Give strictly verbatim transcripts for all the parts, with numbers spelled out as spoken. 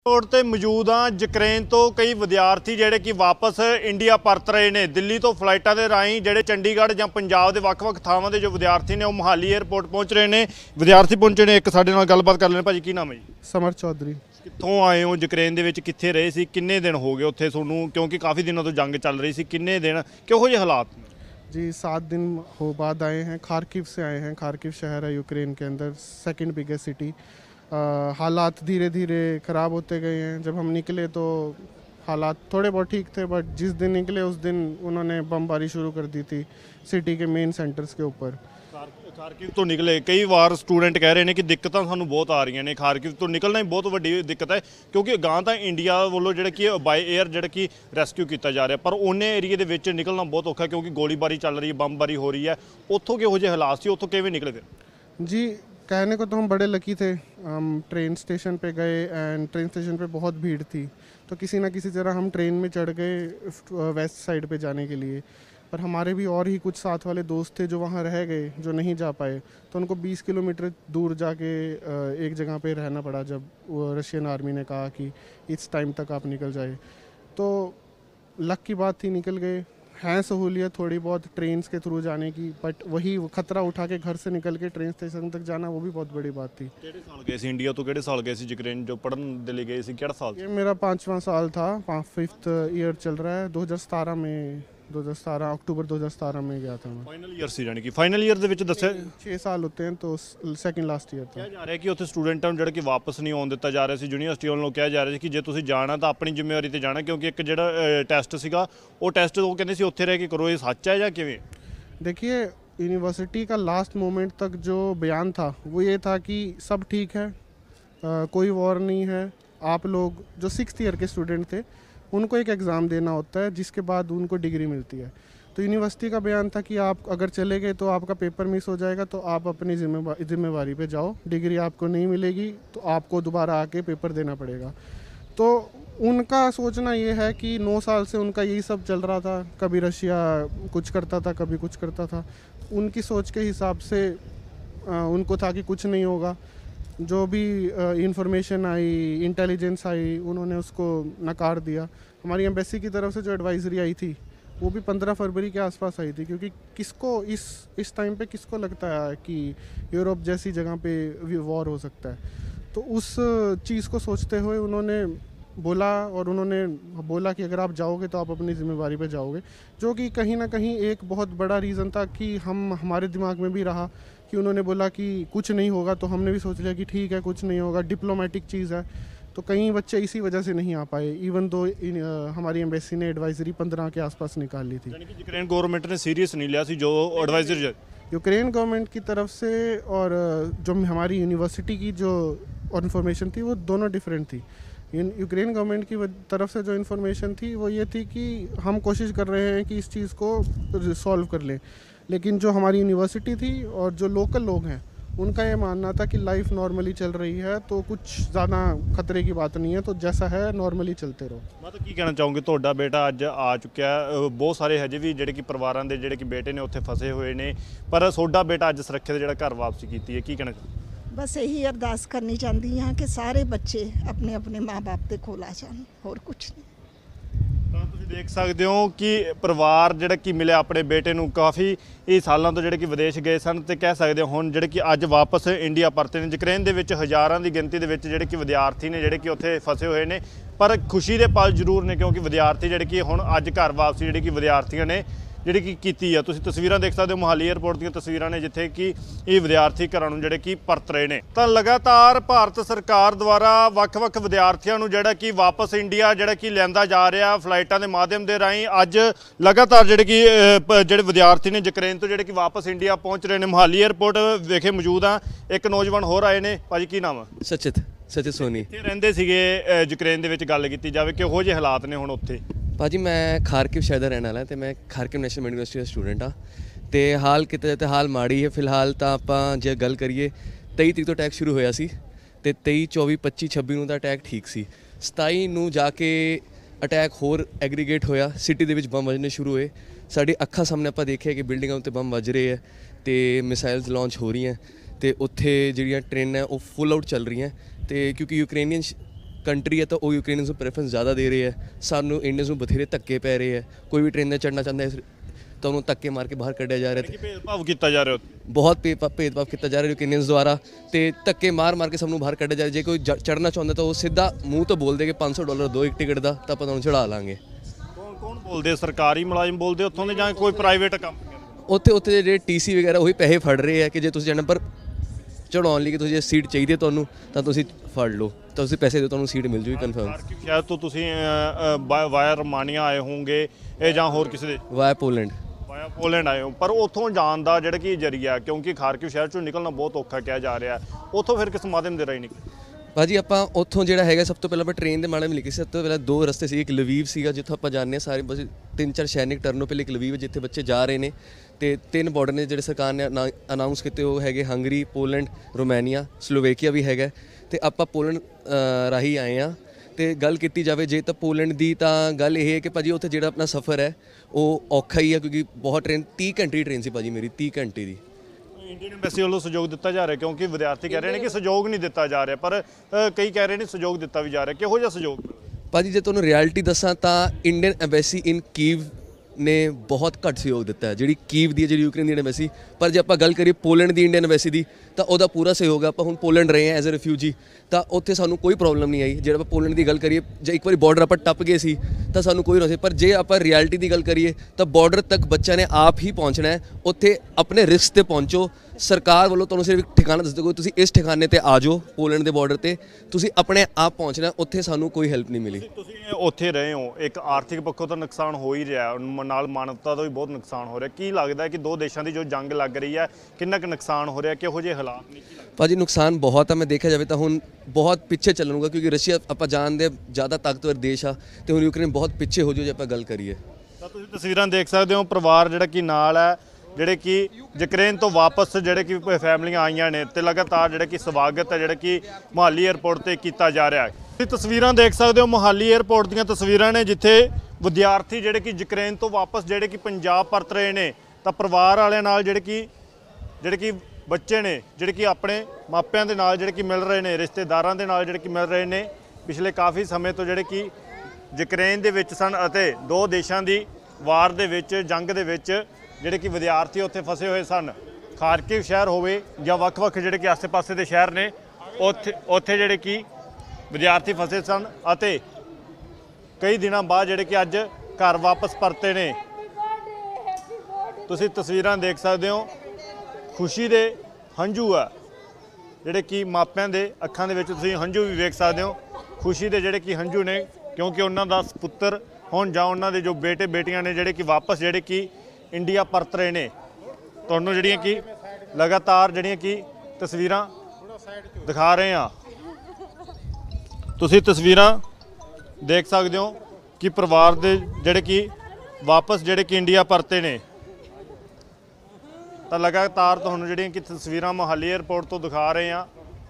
Road ਤੇ ਮੌਜੂਦ ਹਾਂ ਯੂਕਰੇਨ ਤੋਂ ਕਈ ਵਿਦਿਆਰਥੀ ਜਿਹੜੇ ਕਿ ਵਾਪਸ ਇੰਡੀਆ ਪਰਤ ਰਹੇ ਨੇ। ਦਿੱਲੀ ਤੋਂ ਫਲਾਈਟਾਂ ਦੇ ਰਾਹੀਂ ਜਿਹੜੇ ਚੰਡੀਗੜ੍ਹ ਜਾਂ ਪੰਜਾਬ ਦੇ ਵੱਖ-ਵੱਖ ਥਾਵਾਂ ਦੇ ਜੋ ਵਿਦਿਆਰਥੀ ਨੇ ਉਹ ਮੋਹਾਲੀ 에ਅਰਪੋਰਟ ਪਹੁੰਚ ਰਹੇ ਨੇ। ਵਿਦਿਆਰਥੀ ਪਹੁੰਚੇ ਨੇ, ਇੱਕ ਸਾਡੇ ਨਾਲ ਗੱਲਬਾਤ ਕਰ ਲੈਣੇ। ਭਾਜੀ ਕੀ ਨਾਮ ਹੈ ਜੀ? समर चौधरी। ਕਿੱਥੋਂ ਆਏ ਹੋ? ਯੂਕਰੇਨ ਦੇ ਵਿੱਚ ਕਿੱਥੇ ਰਹੇ ਸੀ? ਕਿੰਨੇ ਦਿਨ ਹੋ ਗਏ ਉੱਥੇ ਤੁਹਾਨੂੰ? ਕਿਉਂਕਿ ਕਾफ़ी दिनों ਤੋਂ जंग चल रही थी। किन्ने दिन ਕਿਹੋ ਜਿਹੇ हालात? जी सात दिन हो बाद आए हैं। खारकिव से आए हैं। खारकिव शहर है यूक्रेन के अंदर, सेकंड बिगेस्ट सिटी। हालात धीरे धीरे ख़राब होते गए हैं। जब हम निकले तो हालात थोड़े बहुत ठीक थे, बट जिस दिन निकले उस दिन उन्होंने बमबारी शुरू कर दी थी सिटी के मेन सेंटर्स के ऊपर। ਖਾਰਕਿਵ ਤੋਂ ਨਿਕਲੇ, ਕਈ ਵਾਰ ਸਟੂਡੈਂਟ ਕਹਿ ਰਹੇ ਨੇ ਕਿ ਦਿੱਕਤਾਂ ਸਾਨੂੰ ਬਹੁਤ ਆ ਰਹੀਆਂ ਨੇ। ਖਾਰਕਿਵ ਤੋਂ ਨਿਕਲਣਾ ਹੀ ਬਹੁਤ ਵੱਡੀ ਦਿੱਕਤ ਹੈ, ਕਿਉਂਕਿ ਅਗਾਂਹ ਤਾਂ ਇੰਡੀਆ ਵੱਲੋਂ ਜਿਹੜਾ ਕਿ ਬਾਈ 에ਅਰ ਜਿਹੜਾ ਕਿ ਰੈਸਕਿਊ ਕੀਤਾ ਜਾ ਰਿਹਾ, ਪਰ ਉਹਨੇ ਏਰੀਏ ਦੇ ਵਿੱਚ ਨਿਕਲਣਾ ਬਹੁਤ ਔਖਾ, ਕਿਉਂਕਿ ਗੋਲੀਬਾਰੀ ਚੱਲ ਰਹੀ ਹੈ, ਬੰਬਬਾਰੀ ਹੋ ਰਹੀ ਹੈ। ਉੱਥੋਂ ਕਿਹੋ ਜਿਹੇ ਹਾਲਾਤ ਸੀ? ਉੱਥੋਂ ਕਿਵੇਂ ਨਿਕਲੇ ਫਿਰ? जी कहने को तो हम बड़े लकी थे। हम ट्रेन स्टेशन पे गए एंड ट्रेन स्टेशन पे बहुत भीड़ थी, तो किसी ना किसी तरह हम ट्रेन में चढ़ गए वेस्ट साइड पे जाने के लिए। पर हमारे भी और ही कुछ साथ वाले दोस्त थे जो वहाँ रह गए, जो नहीं जा पाए, तो उनको बीस किलोमीटर दूर जाके एक जगह पे रहना पड़ा जब रशियन आर्मी ने कहा कि इस टाइम तक आप निकल जाए। तो लक की बात थी, निकल गए हैं। सहूलियत थोड़ी बहुत ट्रेन के थ्रू जाने की, बट वही खतरा उठा के घर से निकल के ट्रेन स्टेशन तक जाना वो भी बहुत बड़ी बात थी। ਕਿਹੜੇ ਸਾਲ ਗਏ ਸੀ ਇੰਡੀਆ ਤੋਂ? ਕਿਹੜੇ ਸਾਲ ਗਏ ਸੀ ਯੂਕਰੇਨ ਜੋ ਪੜਨ ਦੇ ਲਈ ਗਏ ਸੀ? ਕਿਹੜਾ ਸਾਲ? ये मेरा पाँचवा साल था, फिफ्थ ईयर चल रहा है। दो हज़ार सतारह में दो हज़ार सतारह अक्टूबर दो हज़ार सतारह में गया था मैं। ਫਾਈਨਲ ਈਅਰ ਸੀ, ਜਾਨੀ ਕਿ ਫਾਈਨਲ ਈਅਰ ਦੇ ਵਿੱਚ ਦੱਸਿਆ छः साल होते हैं, तो सेकंड लास्ट ईयर था। ਕਿਹਾ ਜਾ ਰਿਹਾ ਕਿ ਉੱਥੇ ਸਟੂਡੈਂਟਾਂ ਨੂੰ ਜਿਹੜਾ ਕਿ ਵਾਪਸ ਨਹੀਂ ਆਉਣ ਦਿੱਤਾ ਜਾ ਰਿਹਾ ਸੀ। ਯੂਨੀਵਰਸਿਟੀ ਵੱਲੋਂ ਕਿਹਾ ਜਾ ਰਿਹਾ ਸੀ ਕਿ ਜੇ ਤੁਸੀਂ ਜਾਣਾ ਤਾਂ ਆਪਣੀ ਜ਼ਿੰਮੇਵਾਰੀ ਤੇ ਜਾਣਾ, ਕਿਉਂਕਿ ਇੱਕ ਜਿਹੜਾ ਟੈਸਟ ਸੀਗਾ ਉਹ ਟੈਸਟ ਉਹ ਕਹਿੰਦੇ ਸੀ ਉੱਥੇ ਰਹਿ ਕੇ ਕਰੋ। ਇਹ ਸੱਚ ਹੈ ਜਾਂ ਕਿਵੇਂ? देखिए यूनिवर्सिटी का लास्ट मोमेंट तक जो बयान था वो ये था कि सब ठीक है, आ, कोई वॉर नहीं है। आप लोग जो सिक्स्थ ईयर के स्टूडेंट थे उनको एक एग्ज़ाम देना होता है, जिसके बाद उनको डिग्री मिलती है। तो यूनिवर्सिटी का बयान था कि आप अगर चले गए तो आपका पेपर मिस हो जाएगा, तो आप अपनी जिम्मेवारी जिम्मेवारी पे जाओ, डिग्री आपको नहीं मिलेगी तो आपको दोबारा आके पेपर देना पड़ेगा। तो उनका सोचना ये है कि नौ साल से उनका यही सब चल रहा था, कभी रशिया कुछ करता था, कभी कुछ करता था। उनकी सोच के हिसाब से आ, उनको था कि कुछ नहीं होगा। जो भी इंफॉर्मेशन आई, इंटेलिजेंस आई, उन्होंने उसको नकार दिया। हमारी एम्बेसी की तरफ से जो एडवाइजरी आई थी वो भी पंद्रह फरवरी के आसपास आई थी, क्योंकि किसको इस इस टाइम पे किसको लगता है कि यूरोप जैसी जगह पे वॉर हो सकता है? तो उस चीज़ को सोचते हुए उन्होंने बोला, और उन्होंने बोला कि अगर आप जाओगे तो आप अपनी ज़िम्मेवारी पे जाओगे, जो कि कहीं ना कहीं एक बहुत बड़ा रीज़न था कि हम हमारे दिमाग में भी रहा कि उन्होंने बोला कि कुछ नहीं होगा, तो हमने भी सोच लिया कि ठीक है कुछ नहीं होगा, डिप्लोमेटिक चीज़ है। तो कई बच्चे इसी वजह से नहीं आ पाए, इवन दो इन, आ, हमारी एम्बेसी ने एडवाइजरी पंद्रह के आसपास निकाल ली थी। यानी कि यूक्रेन गवर्नमेंट ने सीरियस नहीं लिया सी जो एडवाइजरी? यूक्रेन गवर्नमेंट की तरफ से और जो हमारी यूनिवर्सिटी की जो इन्फॉर्मेशन थी वो दोनों डिफरेंट थी। यूक्रेन गवर्नमेंट की तरफ से जो इन्फॉर्मेशन थी वो ये थी कि हम कोशिश कर रहे हैं कि इस चीज़ को सॉल्व कर लें, लेकिन जो हमारी यूनिवर्सिटी थी और जो लोकल लोग हैं उनका ये मानना था कि लाइफ नॉर्मली चल रही है, तो कुछ ज़्यादा खतरे की बात नहीं है, तो जैसा है नॉर्मली चलते रहो। ਮੈਂ ਤਾਂ ਕੀ ਕਹਿਣਾ ਚਾਹੂੰਗੀ, ਤੁਹਾਡਾ ਬੇਟਾ ਅੱਜ ਆ ਚੁੱਕਿਆ, ਬਹੁਤ ਸਾਰੇ ਹਜੇ ਵੀ ਜਿਹੜੇ ਕਿ ਪਰਿਵਾਰਾਂ ਦੇ ਜਿਹੜੇ ਕਿ ਬੇਟੇ ਨੇ ਉੱਥੇ ਫਸੇ ਹੋਏ ਨੇ, ਪਰ ਤੁਹਾਡਾ ਬੇਟਾ ਅੱਜ ਸੁਰੱਖਿਅਤ ਜਿਹੜਾ ਘਰ ਵਾਪਸੀ ਕੀਤੀ ਹੈ, ਕੀ ਕਹਿਣਾ ਚਾਹੋਗੇ? बस यही अरदास करनी चाहती हाँ कि सारे बच्चे अपने अपने माँ बाप के कोल आ जान, और कुछ नहीं। ਤਾਂ ਤੁਸੀਂ ਦੇਖ ਸਕਦੇ ਹੋ ਕਿ ਪਰਿਵਾਰ ਜਿਹੜਾ ਕਿ ਮਿਲਿਆ ਆਪਣੇ ਬੇਟੇ ਨੂੰ, ਕਾਫੀ ਇਹ ਸਾਲਾਂ ਤੋਂ ਜਿਹੜੇ ਕਿ ਵਿਦੇਸ਼ ਗਏ ਸਨ, ਤੇ ਕਹਿ ਸਕਦੇ ਹੋ ਹੁਣ ਜਿਹੜੇ ਕਿ ਅੱਜ ਵਾਪਸ ਇੰਡੀਆ ਪਰਤੇ ਨੇ। ਯੂਕਰੇਨ ਦੇ ਵਿੱਚ ਹਜ਼ਾਰਾਂ ਦੀ ਗਿਣਤੀ ਦੇ ਵਿੱਚ ਜਿਹੜੇ ਕਿ ਵਿਦਿਆਰਥੀ ਨੇ ਜਿਹੜੇ ਕਿ ਉੱਥੇ ਫਸੇ ਹੋਏ ਨੇ, ਪਰ ਖੁਸ਼ੀ ਦੇ ਪਲ ਜ਼ਰੂਰ ਨੇ, ਕਿਉਂਕਿ ਵਿਦਿਆਰਥੀ ਜਿਹੜੇ ਕਿ ਹੁਣ ਅੱਜ ਘਰ ਵਾਪਸੀ ਜਿਹੜੀ ਕਿ ਵਿਦਿਆਰਥੀਆਂ ਨੇ ਜਿਹੜੀ ਕਿ ਕੀਤੀ ਆ। ਤੁਸੀਂ ਤਸਵੀਰਾਂ ਦੇਖ ਸਕਦੇ ਹੋ ਮੋਹਾਲੀ 에ਅਰਪੋਰਟ ਦੀਆਂ ਤਸਵੀਰਾਂ ਨੇ, ਜਿੱਥੇ ਕਿ ਇਹ ਵਿਦਿਆਰਥੀ ਘਰਾਂ ਨੂੰ ਜਿਹੜੇ ਕਿ ਪਰਤ ਰਹੇ ਨੇ। ਤਾਂ ਲਗਾਤਾਰ ਭਾਰਤ ਸਰਕਾਰ ਦੁਆਰਾ ਵੱਖ-ਵੱਖ ਵਿਦਿਆਰਥੀਆਂ ਨੂੰ ਜਿਹੜਾ ਕਿ ਵਾਪਸ ਇੰਡੀਆ ਜਿਹੜਾ ਕਿ ਲਿਆਂਦਾ ਜਾ ਰਿਹਾ ਫਲਾਈਟਾਂ ਦੇ ਮਾਧਿਅਮ ਦੇ ਰਾਹੀਂ। ਅੱਜ ਲਗਾਤਾਰ ਜਿਹੜੇ ਕਿ ਜਿਹੜੇ ਵਿਦਿਆਰਥੀ ਨੇ ਯੂਕਰੇਨ ਤੋਂ ਜਿਹੜੇ ਕਿ ਵਾਪਸ ਇੰਡੀਆ ਪਹੁੰਚ ਰਹੇ ਨੇ। ਮੋਹਾਲੀ 에ਅਰਪੋਰਟ ਵਿਖੇ ਮੌਜੂਦ ਆ, ਇੱਕ ਨੌਜਵਾਨ ਹੋਰ ਆਏ ਨੇ। ਭਾਜੀ ਕੀ ਨਾਮ ਆ? ਸਚਿਤ ਸਚਿਤ ਸੋਨੀ। ਇੱਥੇ ਰਹਿੰਦੇ ਸੀਗੇ ਯੂਕਰੇਨ ਦੇ ਵਿੱਚ, ਗੱਲ ਕੀਤੀ ਜਾਵੇ ਕਿਹੋ ਜਿਹੇ ਹਾਲਾਤ ਨੇ ਹੁਣ ਉੱਥੇ? ਭਾਜੀ ਮੈਂ ਖਾਰਕਿਵ ਸ਼ਹਿਰ ਦਾ ਰਹਿਣ ਵਾਲਾ ਅਤੇ ਮੈਂ ਖਾਰਕਿਵ ਨੈਸ਼ਨਲ ਯੂਨੀਵਰਸਿਟੀ ਦਾ ਸਟੂਡੈਂਟ ਹਾਂ, ਅਤੇ ਹਾਲ ਕਿਤੇ ਜਾਏ ਤਾਂ ਹਾਲ ਮਾੜੀ ਹੈ। ਫਿਲਹਾਲ ਤਾਂ ਆਪਾਂ ਜੇ ਗੱਲ ਕਰੀਏ ਤੇਈ ਤਰੀਕ ਤੋਂ ਅਟੈਕ ਸ਼ੁਰੂ ਹੋਇਆ ਸੀ, ਅਤੇ ਤੇਈ ਚੌਵੀ ਪੱਚੀ ਛੱਬੀ ਨੂੰ ਤਾਂ ਅਟੈਕ ਠੀਕ ਸੀ। ਸਤਾਈ ਨੂੰ ਜਾ ਕੇ ਅਟੈਕ ਹੋਰ ਐਗਰੀਗੇਟ ਹੋਇਆ, ਸਿਟੀ ਦੇ ਵਿੱਚ ਬੰਬ ਵੱਜਣੇ ਸ਼ੁਰੂ ਹੋਏ। ਸਾਡੀ ਅੱਖਾਂ ਸਾਹਮਣੇ ਆਪਾਂ ਦੇਖਿਆ ਕਿ ਬਿਲਡਿੰਗਾਂ ਉੱਤੇ ਬੰਬ ਵੱਜ ਰਹੇ ਹੈ ਅਤੇ ਮਿਸਾਈਲਸ ਲਾਂਚ ਹੋ ਰਹੀਆਂ, ਅਤੇ ਉੱਥੇ ਜਿਹੜੀਆਂ ਟ੍ਰੇਨਾਂ ਉਹ ਫੁੱਲ ਆਊਟ ਚੱਲ ਰਹੀਆਂ। ਅਤੇ ਕਿਉਂਕਿ ਯੂਕਰੇਨੀਅਨ ਕੰਟਰੀ ਹੈ ਤਾਂ ਉਹ ਯੂਕਰੇਨੀਅਨਸ ਨੂੰ ਪ੍ਰੈਫਰੈਂਸ ਜ਼ਿਆਦਾ ਦੇ ਰਹੇ ਹੈ। ਸਾਨੂੰ ਇੰਡੀਅਨਸ ਨੂੰ ਬਥੇਰੇ ਧੱਕੇ ਪੈ ਰਹੇ ਹੈ। ਕੋਈ ਵੀ ਟ੍ਰੇਨ 'ਤੇ ਚੜ੍ਹਨਾ ਚਾਹੁੰਦਾ ਹੈ ਤਾਂ ਉਹਨੂੰ ਧੱਕੇ ਮਾਰ ਕੇ ਬਾਹਰ ਕੱਢਿਆ ਜਾ ਰਿਹਾ ਤੇ ਭੇਦਭਾਵ ਕੀਤਾ ਜਾ ਰਿਹਾ। ਬਹੁਤ ਭੇਦਭਾਵ ਭੇਦਭਾਵ ਕੀਤਾ ਜਾ ਰਿਹਾ ਯੂਕਰੇਨੀਅਨਸ ਦੁਆਰਾ ਤੇ ਧੱਕੇ ਮਾਰ ਮਾਰ ਕੇ ਸਭ ਨੂੰ ਬਾਹਰ ਕੱਢਿਆ ਜਾ ਰਿਹਾ। ਜੇ ਕੋਈ ਚੜ੍ਹਨਾ ਚਾਹੁੰਦਾ ਤਾਂ ਉਹ ਸਿੱਧਾ ਮੂੰਹ ਤੋਂ ਬੋਲਦੇ ਕਿ ਪੰਜ ਸੌ ਡਾਲਰ ਦੋ ਇੱਕ ਟਿਕਟ ਦਾ ਤਾਂ ਆਪਾਂ ਤੁਹਾਨੂੰ ਚੜ੍ਹਾ ਲਾਂਗੇ। ਕੌਣ ਕੌਣ ਬੋਲਦੇ? ਸਰਕਾਰੀ ਮੁਲਾਜ਼ਮ ਬੋਲਦੇ ਉੱਥੋਂ ਦੇ ਜਾਂ ਕੋਈ ਪ੍ਰਾਈਵੇਟ ਕੰਮ? ਉੱਥੇ ਉੱਥੇ ਦੇ ਜਿਹੜੇ ਟੀ ਸੀ ਵਗੈਰਾ ਉਹੀ ਪੈਸੇ ਫੜ ਰਹੇ ਆ ਕਿ ਜੇ ਤੁਸੀਂ ਜਾਣਾ ਪਰ ਚੜਾਉਣ ਲਈ ਕਿ ਤੁਸੀਂ ਜੇ ਸੀਟ ਚਾਹੀਦੀ ਹੈ ਤੁਹਾਨੂੰ ਤਾਂ ਤੁਸੀਂ ਫੜ ਲਓ, ਤਾਂ ਤੁਸੀਂ ਪੈਸੇ ਦਿਓ ਤੁਹਾਨੂੰ ਸੀਟ ਮਿਲ ਜੂਗੀ ਕਨਫਰਮ। ਸ਼ਾਇਦ ਤੋਂ ਤੁਸੀਂ ਵਾਇਆ ਰੋਮਾਨੀਆ ਆਏ ਹੋਵੋਗੇ ਇਹ ਜਾਂ ਹੋਰ ਕਿਸੇ ਦੇ? Via Poland. ਵਾਇਆ ਪੋਲੈਂਡ ਆਏ ਹੋ, ਪਰ ਉੱਥੋਂ ਜਾਣ ਦਾ ਜਿਹੜਾ ਕਿ ਜਰੀਆ, ਕਿਉਂਕਿ ਖਾਰਕਿਵ ਸ਼ਹਿਰ ਚੋਂ ਨਿਕਲਣਾ ਬਹੁਤ ਔਖਾ ਕਿਹਾ ਜਾ ਰਿਹਾ, ਉੱਥੋਂ ਫਿਰ ਕਿਸ ਮਾਧਿਅਮ ਦੇ ਰਾਹੀਂ ਨਿਕਲੇ? ਭਾਜੀ ਆਪਾਂ ਉੱਥੋਂ ਜਿਹੜਾ ਹੈਗਾ ਸਭ ਤੋਂ ਪਹਿਲਾਂ ਆਪਾਂ ਟ੍ਰੇਨ ਦੇ ਮਾੜੇ ਮਿਲੀ ਸਭ ਤੋਂ ਪਹਿਲਾਂ ਦੋ ਰਸਤੇ ਸੀ। ਇੱਕ ਲਵੀਵ ਸੀਗਾ ਜਿੱਥੋਂ ਆਪਾਂ ਜਾਂਦੇ ਹਾਂ ਸਾਰੇ ਬਸ ਤਿੰਨ ਚਾਰ ਸੈਨਿਕ ਟਰਨੋਂ ਪਹਿਲੇ ਇੱਕ ਲਵੀਵ ਜਿੱਥੇ ਬੱਚੇ ਜਾ ਰਹੇ ਨੇ ਤੇ ਤਿੰਨ ਬਾਰਡਰ ਨੇ ਜਿਹੜੇ ਸਰਕਾਰ ਨੇ ਅਨਾਊਂਸ ਕੀਤੇ ਉਹ ਹੈਗੇ ਹੰਗਰੀ, ਪੋਲੈਂਡ, ਰੋਮਾਨੀਆ, ਸਲੋਵੇਕੀਆ ਵੀ ਹੈਗਾ ਤੇ ਆਪਾਂ ਪੋਲੈਂਡ ਰਾਹੀਂ ਆਏ ਆ। ਤੇ ਗੱਲ ਕੀਤੀ ਜਾਵੇ ਜੇ ਤਾਂ ਪੋਲੈਂਡ ਦੀ ਤਾਂ ਗੱਲ ਇਹ ਹੈ ਕਿ ਭਾਜੀ ਉੱਥੇ ਜਿਹੜਾ ਆਪਣਾ ਸਫ਼ਰ ਹੈ ਉਹ ਔਖਾ ਹੀ ਹੈ ਕਿਉਂਕਿ ਬਹੁਤ ਟ੍ਰੇਨ ਤੀਹ ਘੰਟੇ ਦੀ ਟ੍ਰੇਨ ਸੀ ਭਾਜੀ ਮੇਰੀ ਤੀਹ ਘੰਟੇ ਦੀ। ਇੰਡੀਅਨ ਐਮਬੈਸੀ ਵੱਲੋਂ ਸਹਿਯੋਗ ਦਿੱਤਾ ਜਾ ਰਿਹਾ ਕਿਉਂਕਿ ਵਿਦਿਆਰਥੀ ਕਹਿ ਰਹੇ ਨੇ ਕਿ ਸਹਿਯੋਗ ਨਹੀਂ ਦਿੱਤਾ ਜਾ ਰਿਹਾ, ਪਰ ਕਈ ਕਹਿ ਰਹੇ ਨੇ ਸਹਿਯੋਗ ਦਿੱਤਾ ਵੀ ਜਾ ਰਿਹਾ। ਕਿਹੋ ਜਿਹਾ ਸਹਿਯੋਗ? ਭਾਜੀ ਜੇ ਤੁਹਾਨੂੰ ਰਿਐਲਿਟੀ ਦੱਸਾਂ ਤਾਂ ਇੰਡੀਅਨ ਐਮਬੈਸੀ ਇਨ ਕੀਵ ਨੇ ਬਹੁਤ ਘੱਟ ਸਹਿਯੋਗ ਦਿੱਤਾ ਹੈ, ਜਿਹੜੀ ਕੀਵ ਦੀ ਜਿਹੜੀ ਯੂਕਰੇਨ ਦੀ ਐਮਬੈਸੀ। ਪਰ ਜੇ ਆਪਾਂ ਗੱਲ ਕਰੀਏ ਪੋਲੈਂਡ ਦੀ ਇੰਡੀਅਨ ਐਮਬੈਸੀ ਦੀ ਤਾਂ ਉਹਦਾ ਪੂਰਾ ਸਹਿਯੋਗ ਹੈ। ਆਪਾਂ ਹੁਣ ਪੋਲੈਂਡ ਰਹੇ ਹਾਂ ਐਜ਼ ਅ ਰਿਫਿਊਜੀ ਤਾਂ ਉੱਥੇ ਸਾਨੂੰ ਕੋਈ ਪ੍ਰੋਬਲਮ ਨਹੀਂ ਆਈ। ਜਿਹੜਾ ਆਪਾਂ ਪੋਲੈਂਡ ਦੀ ਗੱਲ ਕਰੀਏ ਜੇ ਇੱਕ ਵਾਰੀ ਬਾਰਡਰ ਆਪਾਂ ਟੱਪ ਗਏ ਸੀ ਤਾਂ ਸਾਨੂੰ ਕੋਈ ਨਾ ਸੀ, ਪਰ ਜੇ ਆਪਾਂ ਰਿਐਲਿਟੀ ਦੀ ਗੱਲ ਕਰੀਏ ਤਾਂ ਬਾਰਡਰ ਤੱਕ ਬੱਚਿਆਂ ਨੇ ਆਪ ਹੀ ਪਹੁੰਚਣਾ ਹੈ। ਉੱਥੇ ਆਪਣੇ ਰਿਸਕ 'ਤੇ ਪਹੁੰਚੋ। ਸਰਕਾਰ ਵੱਲੋਂ ਤੁਹਾਨੂੰ ਸਿਰਫ ਇੱਕ ਠਿਕਾਣਾ ਦੱਸ ਦਿਓ ਤੁਸੀਂ ਇਸ ਠਿਕਾਣੇ 'ਤੇ ਆ ਜਾਓ ਪੋਲੈਂਡ ਦੇ ਬਾਰਡਰ 'ਤੇ, ਤੁਸੀਂ ਆਪਣੇ ਆਪ ਪਹੁੰਚਣਾ। ਉੱਥੇ ਸਾਨੂੰ ਕੋਈ ਹੈਲਪ ਨਹੀਂ ਮਿਲੀ। ਤੁਸੀਂ ਉੱਥੇ ਰਹੇ ਹੋ, ਇੱਕ ਆਰਥਿਕ ਪੱਖੋਂ ਤਾਂ ਨੁਕਸਾਨ ਹੋ ਹੀ ਰਿਹਾ, ਨਾਲ ਮਾਨਵਤਾ ਦਾ ਵੀ ਬਹੁਤ ਨੁਕਸਾਨ ਹੋ ਰਿਹਾ। ਕੀ ਲੱਗਦਾ ਕਿ ਦੋ ਦੇਸ਼ਾਂ ਦੀ ਜੋ ਜੰਗ ਲੱਗ ਰਹੀ ਹੈ ਕਿੰਨਾ ਕੁ ਨੁਕਸਾਨ ਹੋ ਰਿਹਾ, ਕਿਹੋ ਜਿਹੇ ਹਾਲਾਤ ਨੇ? ਭਾਜੀ ਨੁਕਸਾਨ ਬਹੁਤ ਆ। ਮੈਂ ਦੇਖਿਆ ਜਾਵੇ ਤਾਂ ਹੁਣ ਬਹੁਤ ਪਿੱਛੇ ਚੱਲੂਗਾ ਕਿਉਂਕਿ ਰਸ਼ੀਆ ਆਪਾਂ ਜਾਣਦੇ ਜ਼ਿਆਦਾ ਤਾਕਤਵਰ ਦੇਸ਼ ਆ ਤੇ ਹੁਣ ਯੂਕਰੇਨ ਬਹੁਤ ਪਿੱਛੇ ਹੋ ਜਾਊ ਜੇ ਆਪਾਂ ਗੱਲ ਕਰੀਏ ਤਾਂ। ਤੁਸੀਂ ਤਸਵੀਰਾਂ ਦੇਖ ਸਕਦੇ ਹੋ ਪਰਿਵਾਰ ਜਿਹੜਾ ਕਿ ਨਾਲ ਹੈ ਜਿਹੜੇ ਕਿ ਯੂਕਰੇਨ ਤੋਂ ਵਾਪਸ ਜਿਹੜੇ ਕਿ ਫੈਮਲੀਆਂ ਆਈਆਂ ਨੇ ਤੇ ਲਗਾਤਾਰ ਜਿਹੜਾ ਕਿ ਸਵਾਗਤ ਹੈ ਜਿਹੜਾ ਕਿ ਮੋਹਾਲੀ 에ਅਰਪੋਰਟ ਤੇ ਕੀਤਾ ਜਾ ਰਿਹਾ ਹੈ। ਤੁਸੀਂ ਤਸਵੀਰਾਂ ਦੇਖ ਸਕਦੇ ਹੋ ਮੋਹਾਲੀ 에ਅਰਪੋਰਟ ਦੀਆਂ ਤਸਵੀਰਾਂ ਨੇ ਜਿੱਥੇ ਵਿਦਿਆਰਥੀ ਜਿਹੜੇ ਕਿ ਯੂਕਰੇਨ ਤੋਂ ਵਾਪਸ ਜਿਹੜੇ ਕਿ ਪੰਜਾਬ ਪਰਤ ਰਹੇ ਨੇ ਤਾਂ ਪਰਿਵਾਰ ਵਾਲਿਆਂ ਨਾਲ ਜਿਹੜੇ ਕਿ ਜਿਹੜੇ ਕਿ ਬੱਚੇ ਨੇ ਜਿਹੜੇ ਕਿ ਆਪਣੇ ਮਾਪਿਆਂ ਦੇ ਨਾਲ ਜਿਹੜੇ ਕਿ ਮਿਲ ਰਹੇ ਨੇ, ਰਿਸ਼ਤੇਦਾਰਾਂ ਦੇ ਨਾਲ ਜਿਹੜੇ ਕਿ ਮਿਲ ਰਹੇ ਨੇ। ਪਿਛਲੇ ਕਾਫੀ ਸਮੇਂ ਤੋਂ ਜਿਹੜੇ ਕਿ ਯੂਕਰੇਨ ਦੇ ਵਿੱਚ ਸਨ ਅਤੇ ਦੋ ਦੇਸ਼ਾਂ ਦੀ ਵਾਰ ਦੇ ਵਿੱਚ ਜੰਗ ਦੇ ਵਿੱਚ ਜਿਹੜੇ ਕਿ ਵਿਦਿਆਰਥੀ ਉੱਥੇ ਫਸੇ ਹੋਏ ਸਨ। ਖਾਰਕਿਵ ਸ਼ਹਿਰ ਹੋਵੇ ਜਾਂ ਵੱਖ-ਵੱਖ ਜਿਹੜੇ ਕਿ ਆਸੇ-ਪਾਸੇ ਦੇ ਸ਼ਹਿਰ ਨੇ ਉੱਥੇ ਉੱਥੇ ਜਿਹੜੇ ਕਿ ਵਿਦਿਆਰਥੀ ਫਸੇ ਸਨ ਅਤੇ ਕਈ ਦਿਨਾਂ ਬਾਅਦ ਜਿਹੜੇ ਕਿ ਅੱਜ ਘਰ ਵਾਪਸ ਪਰਤੇ ਨੇ। ਤੁਸੀਂ ਤਸਵੀਰਾਂ ਦੇਖ ਸਕਦੇ ਹੋ, ਖੁਸ਼ੀ ਦੇ ਹੰਝੂ ਆ ਜਿਹੜੇ ਕਿ ਮਾਪਿਆਂ ਦੇ ਅੱਖਾਂ ਦੇ ਵਿੱਚ ਤੁਸੀਂ ਹੰਝੂ ਵੀ ਵੇਖ ਸਕਦੇ ਹੋ। ਖੁਸ਼ੀ ਦੇ ਜਿਹੜੇ ਕਿ ਹੰਝੂ ਨੇ ਕਿਉਂਕਿ ਉਹਨਾਂ ਦਾ ਪੁੱਤਰ ਹੁਣ ਜਾਂ ਉਹਨਾਂ ਦੇ ਜੋ ਬੇਟੇ ਬੇਟੀਆਂ ਨੇ ਜਿਹੜੇ ਕਿ ਵਾਪਸ ਜਿਹੜੇ ਕਿ ਇੰਡੀਆ ਪਰਤ ਰਹੇ ਨੇ। ਤੁਹਾਨੂੰ ਜਿਹੜੀਆਂ ਕਿ ਲਗਾਤਾਰ ਜਿਹੜੀਆਂ ਕਿ ਤਸਵੀਰਾਂ ਦਿਖਾ ਰਹੇ ਹਾਂ। ਤੁਸੀਂ ਤਸਵੀਰਾਂ ਦੇਖ ਸਕਦੇ ਹੋ ਕਿ ਪਰਿਵਾਰ ਦੇ ਜਿਹੜੇ ਕਿ ਵਾਪਸ ਜਿਹੜੇ ਕਿ ਇੰਡੀਆ ਪਰਤੇ ਨੇ ਤਾਂ ਲਗਾਤਾਰ ਤੁਹਾਨੂੰ ਜਿਹੜੀਆਂ ਕਿ ਤਸਵੀਰਾਂ ਮੋਹਾਲੀ 에ਅਰਪੋਰਟ ਤੋਂ ਦਿਖਾ ਰਹੇ ਹਾਂ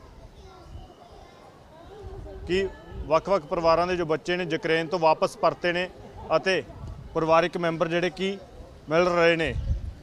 ਕਿ ਵੱਖ-ਵੱਖ ਪਰਿਵਾਰਾਂ ਦੇ ਜੋ ਬੱਚੇ ਨੇ ਯੂਕਰੇਨ ਤੋਂ ਵਾਪਸ ਪਰਤੇ ਨੇ ਅਤੇ ਪਰਿਵਾਰਿਕ ਮੈਂਬਰ ਜਿਹੜੇ ਕਿ ਮਿਲ ਰਹੇ ਨੇ।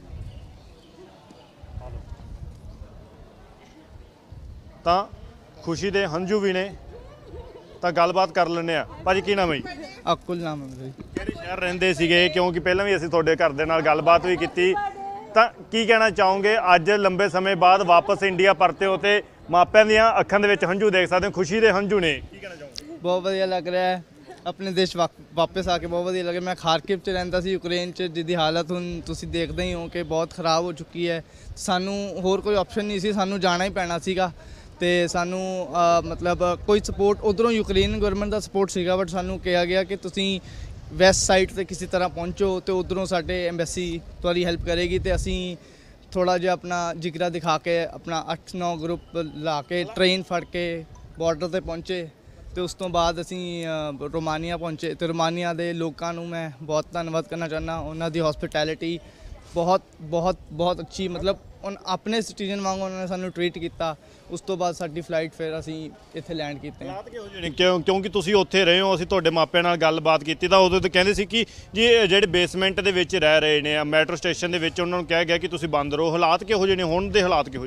ਤਾਂ ਖੁਸ਼ੀ ਦੇ ਹੰਝੂ ਵੀ ਨੇ ਤਾਂ ਗੱਲਬਾਤ ਕਰ ਲੈਂਦੇ ਆ। ਭਾਜੀ ਕੀ ਨਾਮ ਹੈ ਜੀ? ਅਕੁਲ ਨਾਮ ਹੈ ਜੀ। ਕਿਹੜੇ ਸ਼ਹਿਰ ਰਹਿੰਦੇ ਸੀਗੇ? ਕਿਉਂਕਿ ਪਹਿਲਾਂ ਵੀ ਅਸੀਂ ਤੁਹਾਡੇ ਘਰ ਦੇ ਨਾਲ ਗੱਲਬਾਤ ਵੀ ਕੀਤੀ, ਤਾਂ ਕੀ ਕਹਿਣਾ ਚਾਹੋਗੇ ਅੱਜ ਲੰਬੇ ਸਮੇਂ ਬਾਅਦ ਵਾਪਸ ਇੰਡੀਆ ਪਰਤੇ ਹੋ ਤੇ ਮਾਪਿਆਂ ਦੀਆਂ ਅੱਖਾਂ ਦੇ ਵਿੱਚ ਹੰਝੂ ਦੇਖ ਸਕਦੇ ਹੋ, ਖੁਸ਼ੀ ਦੇ ਹੰਝੂ ਨੇ, ਕੀ ਕਹਿਣਾ ਚਾਹੋਗੇ? ਬਹੁਤ ਵਧੀਆ ਲੱਗ ਰਿਹਾ ਹੈ ਆਪਣੇ ਦੇਸ਼ ਵਾਪਸ ਆ ਕੇ, ਬਹੁਤ ਵਧੀਆ ਲੱਗ ਰਿਹਾ। ਮੈਂ ਖਾਰਕਿਵ 'ਚ ਰਹਿੰਦਾ ਸੀ ਯੂਕਰੇਨ 'ਚ, ਜਿਹਦੀ ਹਾਲਤ ਹੁਣ ਤੁਸੀਂ ਦੇਖਦੇ ਹੀ ਹੋ ਕਿ ਬਹੁਤ ਖਰਾਬ ਹੋ ਚੁੱਕੀ ਹੈ। ਸਾਨੂੰ ਹੋਰ ਕੋਈ ਆਪਸ਼ਨ ਨਹੀਂ ਸੀ, ਸਾਨੂੰ ਜਾਣਾ ਹੀ ਪੈਣਾ ਸੀਗਾ ਤੇ ਸਾਨੂੰ ਮਤਲਬ ਕੋਈ ਸਪੋਰਟ ਉੱਧਰੋਂ ਯੂਕਰੇਨ ਗਵਰਨਮੈਂਟ ਦਾ ਸਪੋਰਟ ਸੀਗਾ, ਬਟ ਸਾਨੂੰ ਕਿਹਾ ਗਿਆ ਕਿ ਤੁਸੀਂ ਵੈਸਟ ਸਾਈਡ 'ਤੇ ਕਿਸੇ ਤਰ੍ਹਾਂ ਪਹੁੰਚੋ ਤੇ ਉੱਧਰੋਂ ਸਾਡੇ ਐਮਬੈਸੀ ਤੁਹਾਡੀ ਹੈਲਪ ਕਰੇਗੀ ਤੇ ਅਸੀਂ ਥੋੜ੍ਹਾ ਜਿਹਾ ਆਪਣਾ ਜਿਗਰਾ ਦਿਖਾ ਕੇ ਆਪਣਾ ਅੱਠ ਨੌ ਗਰੁੱਪ ਲਾ ਕੇ ਟ੍ਰੇਨ ਫੜ ਕੇ ਬਾਰਡਰ 'ਤੇ ਪਹੁੰਚੇ ਤੇ ਉਸ ਤੋਂ ਬਾਅਦ ਅਸੀਂ ਰੋਮਾਨੀਆ ਪਹੁੰਚੇ ਤੇ ਰੋਮਾਨੀਆ ਦੇ ਲੋਕਾਂ ਨੂੰ ਮੈਂ ਬਹੁਤ ਧੰਨਵਾਦ ਕਰਨਾ ਚਾਹੁੰਦਾ। ਉਹਨਾਂ ਦੀ ਹੌਸਪਿਟੈਲਿਟੀ ਬਹੁਤ ਬਹੁਤ ਬਹੁਤ ਅੱਛੀ, ਮਤਲਬ ਉਨ ਆਪਣੇ ਸਿਟੀਜ਼ਨ ਵਾਂਗ ਉਹਨਾਂ ਨੇ ਸਾਨੂੰ ਟਰੀਟ ਕੀਤਾ। ਉਸ ਤੋਂ ਬਾਅਦ ਸਾਡੀ ਫਲਾਈਟ ਫਿਰ ਅਸੀਂ ਇੱਥੇ ਲੈਂਡ ਕੀਤੇ। ਹਾਲਾਤ ਕਿਹੋ ਜਿਹੇ ਨੇ? ਕਿਉਂ ਕਿਉਂਕਿ ਤੁਸੀਂ ਉੱਥੇ ਰਹੇ ਹੋ, ਅਸੀਂ ਤੁਹਾਡੇ ਮਾਪਿਆਂ ਨਾਲ ਗੱਲਬਾਤ ਕੀਤੀ ਤਾਂ ਉਦੋਂ ਤਾਂ ਕਹਿੰਦੇ ਸੀ ਕਿ ਜੀ ਜਿਹੜੇ ਬੇਸਮੈਂਟ ਦੇ ਵਿੱਚ ਰਹਿ ਰਹੇ ਨੇ ਮੈਟਰੋ ਸਟੇਸ਼ਨ ਦੇ ਵਿੱਚ ਉਹਨਾਂ ਨੂੰ ਕਿਹਾ ਗਿਆ ਕਿ ਤੁਸੀਂ ਬੰਦ ਰਹੋ। ਹਾਲਾਤ ਕਿਹੋ ਜਿਹੇ ਨੇ? ਹੁਣ ਦੇ ਹਾਲਾਤ ਕਿਹੋ ਜਿਹੇ ਨੇ?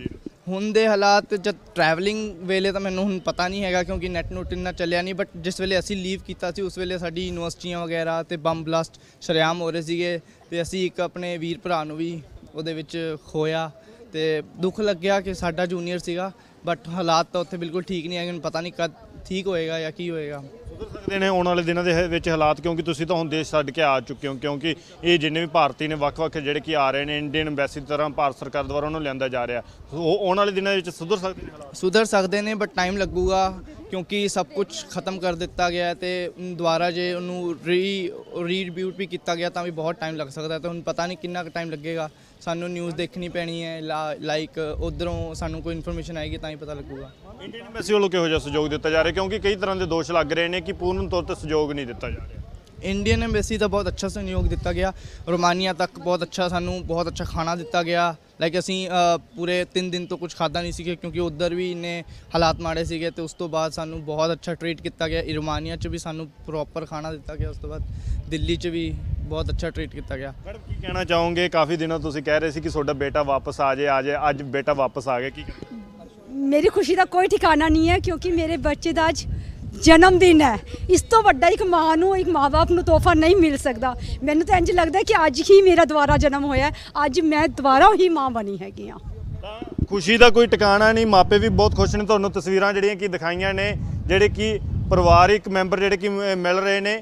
ਹੁਣ ਦੇ ਹਾਲਾਤ ਜਦ ਟਰੈਵਲਿੰਗ ਵੇਲੇ ਤਾਂ ਮੈਨੂੰ ਹੁਣ ਪਤਾ ਨਹੀਂ ਹੈਗਾ ਕਿਉਂਕਿ ਨੈਟ ਨੂਟ ਇੰਨਾ ਚੱਲਿਆ ਨਹੀਂ, ਬਟ ਜਿਸ ਵੇਲੇ ਅਸੀਂ ਲੀਵ ਕੀਤਾ ਸੀ ਉਸ ਵੇਲੇ ਸਾਡੀ ਯੂਨੀਵਰਸਿਟੀਆਂ ਵਗੈਰਾ ਤੇ ਬੰਬ ਬਲਾਸਟ ਸ਼ਰੇਆਮ ਹੋ ਰਹੇ ਸੀਗੇ ਤੇ ਅਸੀਂ ਇੱਕ ਆਪਣੇ ਵੀਰ ਭਰਾ ਨੂੰ ਵੀ ਉਹਦੇ ਵਿੱਚ ਖੋਇਆ ਤੇ ਦੁੱਖ ਲੱਗਿਆ ਕਿ ਸਾਡਾ ਜੂਨੀਅਰ ਸੀਗਾ, ਬਟ ਹਾਲਾਤ ਤਾਂ ਉੱਥੇ ਬਿਲਕੁਲ ਠੀਕ ਨਹੀਂ ਹੈਗੇ। ਹੁਣ ਪਤਾ ਨਹੀਂ ਕਦ ਠੀਕ ਹੋਏਗਾ ਜਾਂ ਕੀ ਹੋਏਗਾ। ਸੁਧਰ ਸਕਦੇ ਨੇ ਆਉਣ ਵਾਲੇ ਦਿਨਾਂ ਦੇ ਵਿੱਚ ਹਾਲਾਤ, ਕਿਉਂਕਿ ਤੁਸੀਂ ਤਾਂ ਹੁਣ ਦੇਸ਼ ਛੱਡ ਕੇ ਆ ਚੁੱਕੇ ਹੋ, ਕਿਉਂਕਿ ਇਹ ਜਿੰਨੇ ਵੀ ਭਾਰਤੀ ਨੇ ਵੱਖ-ਵੱਖ ਜਿਹੜੇ ਕਿ ਆ ਰਹੇ ਨੇ ਇੰਡੀਅਨ ਐਮਬੈਸੀ ਦੀ ਤਰ੍ਹਾਂ ਭਾਰਤ ਸਰਕਾਰ ਦੁਆਰਾ ਉਹਨੂੰ ਲਿਆਂਦਾ ਜਾ ਰਿਹਾ, ਉਹ ਆਉਣ ਵਾਲੇ ਦਿਨਾਂ ਵਿੱਚ ਸੁਧਰ ਸਕਦੇ ਨੇ ਹਾਲਾਤ? ਸੁਧਰ ਸਕਦੇ ਨੇ ਬਟ ਟਾਈਮ ਲੱਗੂਗਾ ਕਿਉਂਕਿ ਸਭ ਕੁਝ ਖਤਮ ਕਰ ਦਿੱਤਾ ਗਿਆ ਹੈ ਤੇ ਦੁਬਾਰਾ ਜੇ ਉਹਨੂੰ ਰੀ ਰੀਰਿਵਿਊਟ ਵੀ ਕੀਤਾ ਗਿਆ ਤਾਂ ਵੀ ਬਹੁਤ ਟਾਈਮ ਲੱਗ ਸਕਦਾ, ਤੇ ਹੁਣ ਪਤਾ ਨਹੀਂ ਕਿੰਨਾ ਕੁ ਟਾਈਮ ਲੱਗੇਗਾ। ਸਾਨੂੰ ਨਿਊਜ਼ ਦੇਖਣੀ ਪੈਣੀ ਹੈ, ਲਾਈਕ ਉਧਰੋਂ ਸਾਨੂੰ ਕੋਈ ਇਨਫੋਰਮੇਸ਼ਨ ਆਏਗੀ ਤਾਂ ਹੀ ਪਤਾ ਲੱਗੂਗਾ। ਇੰਡੀਅਨ ਐਮਬੈਸੀ ਵੱਲੋਂ ਕਿਹੋ ਜਿਹਾ ਸਹਿਯੋਗ ਦਿੱਤਾ ਜਾ ਰਿਹਾ, ਕਿਉਂਕਿ ਕਈ ਤਰ੍ਹਾਂ ਦੇ ਦੋਸ਼ ਲੱਗ ਰਹੇ ਨੇ ਕਿ ਪੂਰਨ ਤੌਰ ਤੇ ਸਹਿਯੋਗ ਨਹੀਂ ਦਿੱਤਾ ਜਾ ਰਿਹਾ? ਇੰਡੀਅਨ ਐਮਬੈਸੀ ਦਾ ਬਹੁਤ ਅੱਛਾ ਸਹਿਯੋਗ ਦਿੱਤਾ ਗਿਆ, ਰੋਮਾਨੀਆ ਤੱਕ ਬਹੁਤ ਅੱਛਾ ਸਾਨੂੰ ਬਹੁਤ ਅੱਛਾ ਖਾਣਾ ਦਿੱਤਾ ਗਿਆ। ਲਾਈਕ ਅਸੀਂ ਪੂਰੇ ਤਿੰਨ ਦਿਨ ਤੋਂ ਕੁਝ ਖਾਦਾ ਨਹੀਂ ਸੀਗੇ ਕਿਉਂਕਿ ਉੱਧਰ ਵੀ ਇੰਨੇ ਹਾਲਾਤ ਮਾੜੇ ਸੀਗੇ, ਤੇ ਉਸ ਤੋਂ ਬਾਅਦ ਸਾਨੂੰ ਬਹੁਤ ਅੱਛਾ ਟਰੀਟ ਕੀਤਾ ਗਿਆ। ਰੋਮਾਨੀਆ 'ਚ ਵੀ ਸਾਨੂੰ ਪ੍ਰੋਪਰ ਖਾਣਾ ਦਿੱਤਾ ਗਿਆ, ਉਸ ਤੋਂ ਬਾਅਦ ਦਿੱਲੀ 'ਚ ਵੀ ਬਹੁਤ ਅੱਛਾ ਟਰੀਟ ਕੀਤਾ ਗਿਆ। ਮੈਡਮ ਕੀ ਕਹਿਣਾ ਚਾਹੋਗੇ? ਕਾਫੀ ਦਿਨੋਂ ਤੁਸੀਂ ਕਹਿ ਰਹੇ ਸੀ ਕਿ ਤੁਹਾਡਾ ਬੇਟਾ ਵਾਪਸ ਆ ਜਾਏ ਆ ਜਾਏ, ਅੱਜ ਬੇਟਾ ਵਾਪਸ ਆ ਗਿਆ, ਕੀ ਕਹਿਣਾ? मेरी खुशी का कोई ठिकाना नहीं है क्योंकि मेरे बच्चे का अज जन्मदिन है। इस तो वड्डा एक माँ नूं एक माँ बाप नूं तोहफा नहीं मिल सकता। मैनूं तो इंज लगता है कि अज ही मेरा दोबारा जन्म होया, अज मैं दोबारा ही माँ बनी हैगी हाँ। ਖੁਸ਼ੀ ਦਾ ਕੋਈ ਟਿਕਾਣਾ ਨਹੀਂ, ਮਾਪੇ ਵੀ ਬਹੁਤ ਖੁਸ਼ ਨੇ। ਤੁਹਾਨੂੰ ਤਸਵੀਰਾਂ ਜਿਹੜੀਆਂ ਕਿ ਦਿਖਾਈਆਂ ਨੇ, ਜਿਹੜੇ ਕਿ ਪਰਿਵਾਰਿਕ ਮੈਂਬਰ ਜਿਹੜੇ ਕਿ ਮ- ਮਿਲ ਰਹੇ ਨੇ,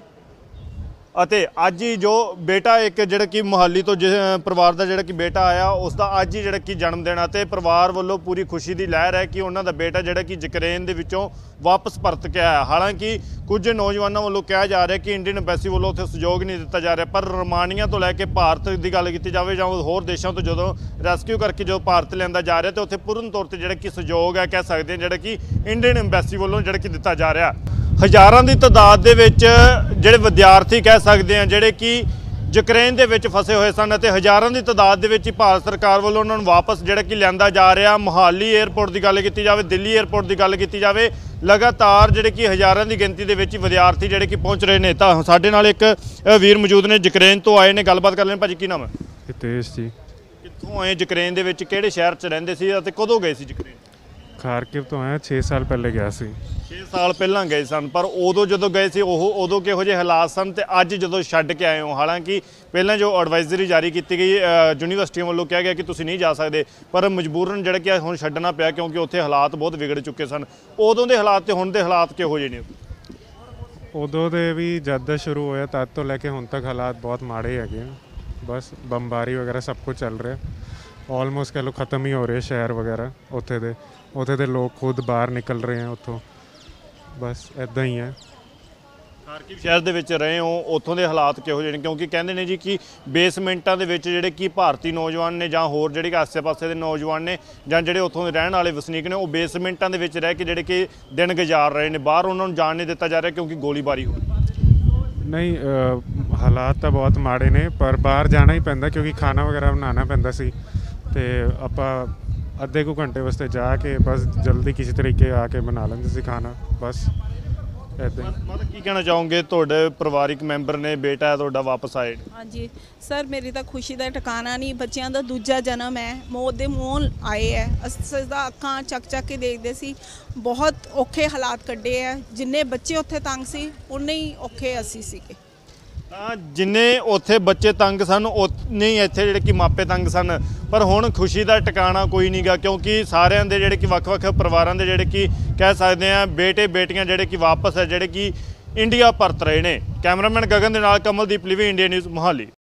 ਅਤੇ ਅੱਜ ਹੀ ਜੋ ਬੇਟਾ ਇੱਕ ਜਿਹੜਾ ਕਿ ਮੁਹਾਲੀ ਤੋਂ ਜਿਸ ਪਰਿਵਾਰ ਦਾ ਜਿਹੜਾ ਕਿ ਬੇਟਾ ਆਇਆ ਉਸ ਦਾ ਅੱਜ ਹੀ ਜਿਹੜਾ ਕਿ ਜਨਮ ਦਿਨ ਆ, ਤੇ ਪਰਿਵਾਰ ਵੱਲੋਂ ਪੂਰੀ ਖੁਸ਼ੀ ਦੀ ਲਹਿਰ ਹੈ ਕਿ ਉਹਨਾਂ ਦਾ ਬੇਟਾ ਜਿਹੜਾ ਕਿ ਯੂਕਰੇਨ ਦੇ ਵਿੱਚੋਂ ਵਾਪਸ ਪਰਤ ਕੇ ਆਇਆ। ਹਾਲਾਂਕਿ ਕੁਝ ਨੌਜਵਾਨਾਂ ਵੱਲੋਂ ਕਿਹਾ ਜਾ ਰਿਹਾ ਕਿ ਇੰਡੀਅਨ ਐਮਬੈਸੀ ਵੱਲੋਂ ਉੱਥੇ ਸਹਿਯੋਗ ਨਹੀਂ ਦਿੱਤਾ ਜਾ ਰਿਹਾ, ਪਰ ਰੋਮਾਨੀਆ ਤੋਂ ਲੈ ਕੇ ਭਾਰਤ ਦੀ ਗੱਲ ਕੀਤੀ ਜਾਵੇ ਜਾਂ ਹੋਰ ਦੇਸ਼ਾਂ ਤੋਂ ਜਦੋਂ ਰੈਸਕਿਊ ਕਰਕੇ ਜਦੋਂ ਭਾਰਤ ਲਿਆਂਦਾ ਜਾ ਰਿਹਾ, ਤੇ ਉੱਥੇ ਪੂਰਨ ਤੌਰ ਤੇ ਜਿਹੜਾ ਕਿ ਸਹਿਯੋਗ ਹੈ ਕਹਿ ਸਕਦੇ ਹਾਂ ਜਿਹੜਾ ਕਿ ਇੰਡੀਅਨ ਐਮਬੈਸੀ ਵੱਲੋਂ ਜਿਹੜਾ ਕਿ ਦਿੱਤਾ ਜਾ ਰਿਹਾ। ਹਜ਼ਾਰਾਂ ਦੀ ਤਾਦਾਦ ਦੇ ਵਿੱਚ ਜਿਹੜੇ ਵਿਦਿਆਰਥੀ ਕਹਿ ਸਕਦੇ ਆ ਜਿਹੜੇ ਕਿ ਯੂਕਰੇਨ ਦੇ ਵਿੱਚ ਫਸੇ ਹੋਏ ਸਨ, ਅਤੇ ਹਜ਼ਾਰਾਂ ਦੀ ਤਾਦਾਦ ਦੇ ਵਿੱਚ ਹੀ ਭਾਰਤ ਸਰਕਾਰ ਵੱਲੋਂ ਉਹਨਾਂ ਨੂੰ ਵਾਪਸ ਜਿਹੜਾ ਕਿ ਲਿਆਂਦਾ ਜਾ ਰਿਹਾ। ਮੋਹਾਲੀ ਏਅਰਪੋਰਟ ਦੀ ਗੱਲ ਕੀਤੀ ਜਾਵੇ, ਦਿੱਲੀ ਏਅਰਪੋਰਟ ਦੀ ਗੱਲ ਕੀਤੀ ਜਾਵੇ, ਲਗਾਤਾਰ ਜਿਹੜੇ ਕਿ ਹਜ਼ਾਰਾਂ ਦੀ ਗਿਣਤੀ ਦੇ ਵਿੱਚ ਵਿਦਿਆਰਥੀ ਜਿਹੜੇ ਕਿ ਪਹੁੰਚ ਰਹੇ ਨੇ। ਤਾਂ ਸਾਡੇ ਨਾਲ ਇੱਕ ਅ, ਵੀਰ ਮੌਜੂਦ ਨੇ, ਯੂਕਰੇਨ ਤੋਂ ਆਏ ਨੇ, ਗੱਲਬਾਤ ਕਰ ਲੈਣ। ਭਾਜੀ ਕੀ ਨਾਮ ਹੈ? ਹਿਤੇਸ਼ ਜੀ। ਕਿੱਥੋਂ ਆਏ ਯੂਕਰੇਨ ਦੇ ਵਿੱਚ, ਕਿਹੜੇ ਸ਼ਹਿਰ 'ਚ ਰਹਿੰਦੇ ਸੀ ਅਤੇ ਕਦੋਂ ਗਏ ਸੀ ਯੂਕਰੇਨ? ਖਾਰਕਿਵ ਤੋਂ ਆਇਆ, ਛੇ ਸਾਲ ਪਹਿਲੇ ਗਿਆ ਸੀ। ਛੇ ਸਾਲ ਪਹਿਲਾਂ ਗਏ ਸਨ, ਪਰ ਉਦੋਂ ਜਦੋਂ ਗਏ ਸੀ ਉਹ ਉਦੋਂ ਕਿਹੋ ਜਿਹੇ ਹਾਲਾਤ ਸਨ, ਤੇ ਅੱਜ ਜਦੋਂ ਛੱਡ ਕੇ ਆਏ ਹੋ? ਹਾਲਾਂਕਿ ਪਹਿਲਾਂ ਜੋ ਐਡਵਾਈਜ਼ਰੀ ਜਾਰੀ ਕੀਤੀ ਗਈ ਅ, ਯੂਨੀਵਰਸਿਟੀਆਂ ਵੱਲੋਂ ਕਿਹਾ ਗਿਆ ਕਿ ਤੁਸੀਂ ਨਹੀਂ ਜਾ ਸਕਦੇ, ਪਰ ਮਜਬੂਰਨ ਜਿਹੜਾ ਕਿ ਹੁਣ ਛੱਡਣਾ ਪਿਆ ਕਿਉਂਕਿ ਉੱਥੇ ਹਾਲਾਤ ਬਹੁਤ ਵਿਗੜ ਚੁੱਕੇ ਸਨ। ਉਦੋਂ ਦੇ ਹਾਲਾਤ ਤੇ ਹੁਣ ਦੇ ਹਾਲਾਤ ਕਿਹੋ ਜਿਹੇ ਨੇ? ਉਦੋਂ ਦੇ ਵੀ ਜਦ ਦਾ ਸ਼ੁਰੂ ਹੋਇਆ ਤਦ ਤੋਂ ਲੈ ਕੇ ਹੁਣ ਤੱਕ ਹਾਲਾਤ ਬਹੁਤ ਮਾੜੇ ਹੈਗੇ ਆ। ਬਸ ਬੰਬਾਰੀ ਵਗੈਰਾ ਸਭ ਕੁਝ ਚੱਲ ਰਿਹਾ, ਆਲਮੋਸਟ ਕਹਿ ਲਓ ਖਤਮ ਹੀ ਹੋ ਰਹੇ ਸ਼ਹਿਰ ਵਗੈਰਾ। ਉੱਥੇ ਦੇ ਉੱਥੇ ਦੇ ਲੋਕ ਖੁਦ ਬਾਹਰ ਨਿਕਲ ਰਹੇ ਆ ਉੱਥੋਂ, ਬਸ ਇੱਦਾਂ ਹੀ ਹੈ। ਖਾਰਕਿਵ ਸ਼ਹਿਰ ਦੇ ਵਿੱਚ ਰਹੇ ਹੋ, ਉੱਥੋਂ ਦੇ ਹਾਲਾਤ ਕਿਹੋ ਜਿਹੇ ਨੇ? ਕਿਉਂਕਿ ਕਹਿੰਦੇ ਨੇ ਜੀ ਕਿ ਬੇਸਮੈਂਟਾਂ ਦੇ ਵਿੱਚ ਜਿਹੜੇ ਕਿ ਭਾਰਤੀ ਨੌਜਵਾਨ ਨੇ ਜਾਂ ਹੋਰ ਜਿਹੜੇ ਕਿ ਆਸੇ-ਪਾਸੇ ਦੇ ਨੌਜਵਾਨ ਨੇ ਜਾਂ ਜਿਹੜੇ ਉੱਥੋਂ ਦੇ ਰਹਿਣ ਵਾਲੇ ਵਸਨੀਕ ਨੇ, ਉਹ ਬੇਸਮੈਂਟਾਂ ਦੇ ਵਿੱਚ ਰਹਿ ਕੇ ਜਿਹੜੇ ਕਿ ਦਿਨ ਗੁਜ਼ਾਰ ਰਹੇ ਨੇ। ਬਾਹਰ ਉਹਨਾਂ ਨੂੰ ਜਾਣ ਨਹੀਂ ਦਿੱਤਾ ਜਾ ਰਿਹਾ ਕਿਉਂਕਿ ਗੋਲੀਬਾਰੀ ਹੋ ਰਹੀ। ਨਹੀਂ ਅ, ਹਾਲਾਤ ਤਾਂ ਬਹੁਤ ਮਾੜੇ ਨੇ, ਪਰ ਬਾਹਰ ਜਾਣਾ ਹੀ ਪੈਂਦਾ ਕਿਉਂਕਿ ਖਾਣਾ ਵਗੈਰਾ ਬਣਾਉਣਾ ਪੈਂਦਾ ਸੀ, ਤੇ ਆਪਾਂ ਅੱਧੇ ਕੁ ਘੰਟੇ ਵਾਸਤੇ ਜਾ ਕੇ ਬਸ ਜਲਦੀ ਕਿਸੇ ਤਰੀਕੇ ਆ ਕੇ ਬਣਾ ਲੈਂਦੇ ਸੀ ਖਾਣਾ, ਬਸ ਇੱਦਾਂ ਹੀ। ਮਤਲਬ ਕੀ ਕਹਿਣਾ ਚਾਹੋਗੇ? ਤੁਹਾਡੇ ਪਰਿਵਾਰਿਕ ਮੈਂਬਰ ਨੇ, ਬੇਟਾ ਹੈ ਤੁਹਾਡਾ, ਵਾਪਸ ਆਏ? ਹਾਂਜੀ ਸਰ, ਮੇਰੀ ਤਾਂ ਖੁਸ਼ੀ ਦਾ ਟਿਕਾਣਾ ਨਹੀਂ। ਬੱਚਿਆਂ ਦਾ ਦੂਜਾ ਜਨਮ ਹੈ, ਮੌਤ ਦੇ ਮੂੰਹ ਆਏ ਹੈ। ਅਸੀਂ ਤਾਂ ਅੱਖਾਂ ਚੱਕ ਚੱਕ ਕੇ ਦੇਖਦੇ ਸੀ, ਬਹੁਤ ਔਖੇ ਹਾਲਾਤ ਕੱਢੇ ਹੈ। ਜਿੰਨੇ ਬੱਚੇ ਉੱਥੇ ਤੰਗ ਸੀ ਉਨੇ ਹੀ ਔਖੇ ਅਸੀਂ ਸੀਗੇ। ਤਾਂ ਜਿੰਨੇ ਉੱਥੇ ਬੱਚੇ ਤੰਗ ਸਨ ਉਨੇ ਹੀ ਇੱਥੇ ਜਿਹੜੇ ਕਿ ਮਾਪੇ ਤੰਗ ਸਨ, ਪਰ ਹੁਣ ਖੁਸ਼ੀ ਦਾ ਟਿਕਾਣਾ ਕੋਈ ਨਹੀਂਗਾ ਕਿਉਂਕਿ ਸਾਰਿਆਂ ਦੇ ਜਿਹੜੇ ਕਿ ਵੱਖ-ਵੱਖ ਪਰਿਵਾਰਾਂ ਦੇ ਜਿਹੜੇ ਕਿ ਕਹਿ ਸਕਦੇ ਆ ਬੇਟੇ ਬੇਟੀਆਂ ਜਿਹੜੇ ਕਿ ਵਾਪਸ ਹੈ ਜਿਹੜੇ ਕਿ ਇੰਡੀਆ ਪਰਤ ਰਹੇ ਨੇ। ਕੈਮਰਾਮੈਨ ਗਗਨ ਦੇ ਨਾਲ ਕਮਲਦੀਪ ਲਿਵੀ, ਇੰਡੀਆ ਨਿਊਜ਼, ਮੋਹਾਲੀ।